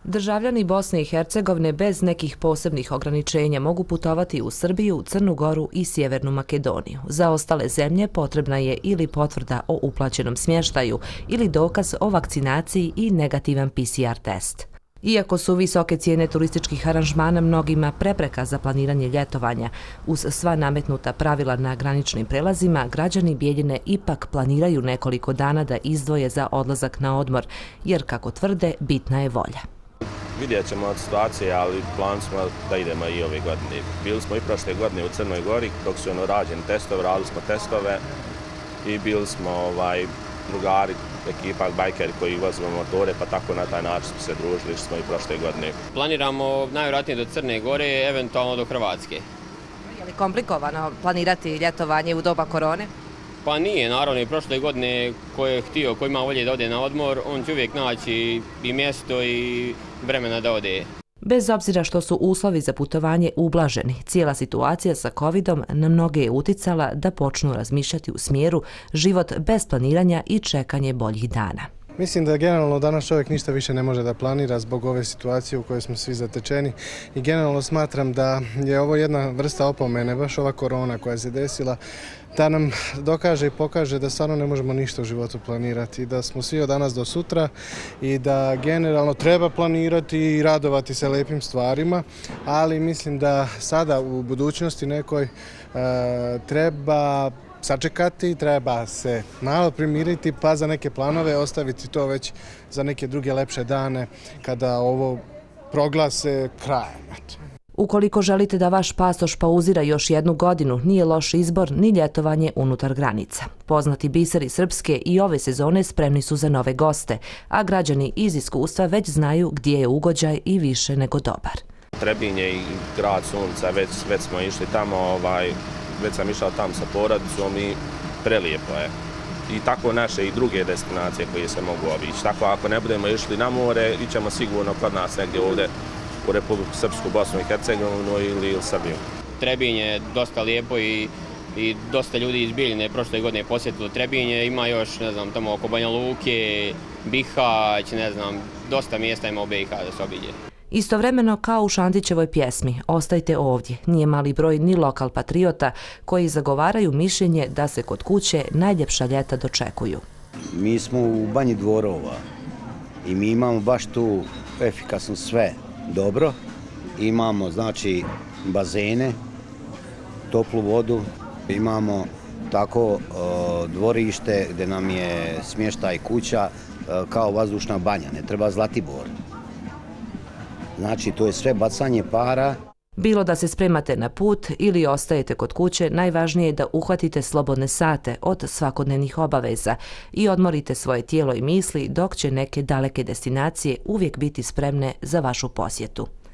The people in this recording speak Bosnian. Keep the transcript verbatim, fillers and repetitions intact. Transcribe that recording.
Državljani Bosne i Hercegovine bez nekih posebnih ograničenja mogu putovati u Srbiju, Crnu Goru i Sjevernu Makedoniju. Za ostale zemlje potrebna je ili potvrda o uplaćenom smještaju ili dokaz o vakcinaciji i negativan P C R test. Iako su visoke cijene turističkih aranžmana mnogima prepreka za planiranje ljetovanja, uz sva nametnuta pravila na graničnim prelazima, građani Bjeljine ipak planiraju nekoliko dana da izdvoje za odlazak na odmor, jer, kako tvrde, bitna je volja. Vidjet ćemo od situacije, ali plan smo da idemo i ove godine. Bili smo i prošle godine u Crnoj Gori, dok su ono rađeni testovi, radili smo testove i bili smo ovaj, drugari, ekipa bajkeri koji vozimo motore, pa tako na taj način smo se družili, što smo i prošle godine. Planiramo najvjerojatnije do Crne Gore, eventualno do Hrvatske. Je li komplikovano planirati ljetovanje u doba korone? Pa nije, naravno, i prošle godine ko je htio, ko ima volje da ode na odmor, on će uvijek naći i mjesto i vremena da ode. Bez obzira što su uslovi za putovanje ublaženi, cijela situacija sa covidom na mnoge je uticala da počnu razmišljati u smjeru život bez planiranja i čekanje boljih dana. Mislim da generalno danas čovjek ništa više ne može da planira zbog ove situacije u kojoj smo svi zatečeni i generalno smatram da je ovo jedna vrsta opomene, baš ova korona koja se desila, da nam dokaže i pokaže da stvarno ne možemo ništa u životu planirati, da smo svi od danas do sutra i da generalno treba planirati i radovati se lepim stvarima, ali mislim da sada u budućnosti nekoj e, treba sačekati, treba se malo primiriti pa za neke planove ostaviti to već za neke druge lepše dane kada ovo proglase krajem. Ukoliko želite da vaš pasoš pauzira još jednu godinu, nije loš izbor ni ljetovanje unutar granica. Poznati biseri Srpske i ove sezone spremni su za nove goste, a građani iz iskustva već znaju gdje je ugođaj i više nego dobar. Trebinje i grad sunca, već, već smo išli tamo, ovaj, već sam išao tamo sa porodicom i prelijepo je. I tako naše i druge destinacije koje se mogu obići. Tako ako ne budemo išli na more, ićemo sigurno kod nas negdje ovdje u Republiku Srpsku, Bosnu i Hercegovinu ili u Srbiju. Trebinje je dosta lijepo i, i dosta ljudi iz Bijeljine prošle godine posjetilo Trebinje. Ima još, ne znam, tamo oko Banja Luke, Bihać, ne znam, dosta mjesta ima u B i H da se obiđe. Istovremeno, kao u Šantićevoj pjesmi "Ostajte ovdje", nije mali broj ni lokal patriota koji zagovaraju mišljenje da se kod kuće najljepša ljeta dočekuju. Mi smo u Banji Dvorova i mi imamo baš tu efikasno sve dobro. Imamo znači bazene, toplu vodu, imamo tako dvorište gdje nam je smještaj kuća kao vazdušna banja, ne treba Zlatibor. Znači, to je sve bacanje para. Bilo da se spremate na put ili ostajete kod kuće, najvažnije je da uhvatite slobodne sate od svakodnevnih obaveza i odmorite svoje tijelo i misli, dok će neke daleke destinacije uvijek biti spremne za vašu posjetu.